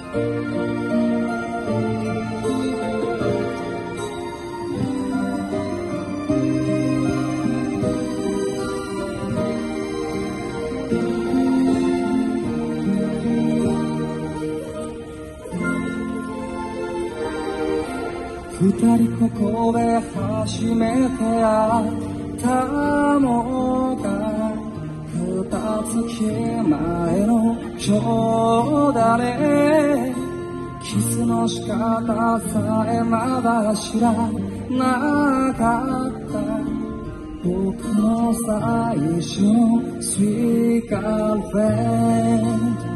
二人ここで初めて会ったのが二月前の今日だね。キスの仕方さえまだ知らなかった僕の最初のスイカフェン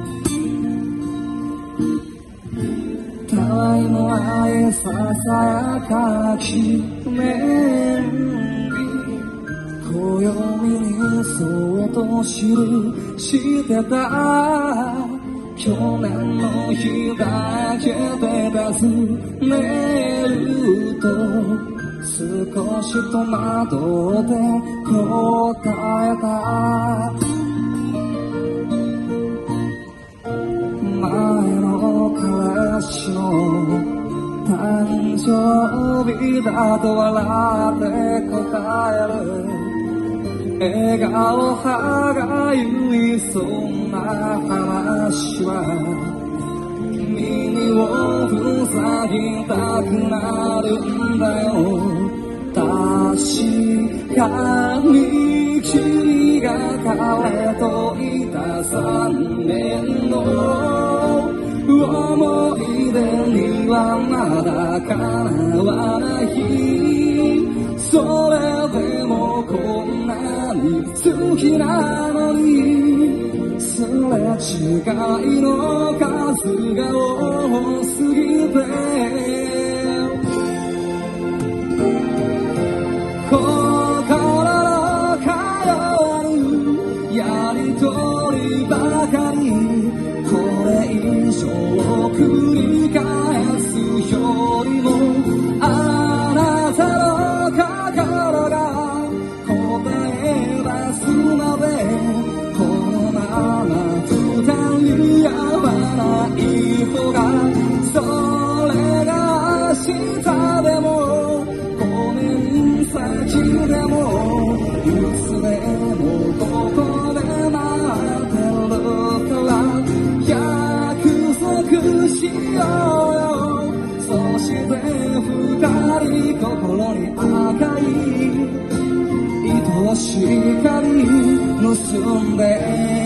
たわいもないささやかな記念日暦にそっと記してた去年の日だけで尋ねると少し戸惑って答えた前の彼氏の誕生日だと笑って答える笑顔歯がゆいそんな話は耳を塞ぎたくなるんだよ確かに君が彼といた3年の思い出にはまだ叶わないそれでもこんなに好きなのにすれ違いの数が多すぎて心の通うやりとりばかりこれ以上繰り返すよりもあなたの心が答え出すまでこのまま二人合わない方がそれが明日でも5年先でもいつでもここで待ってるから約束しようよそして二人心に赤い愛しい光結んで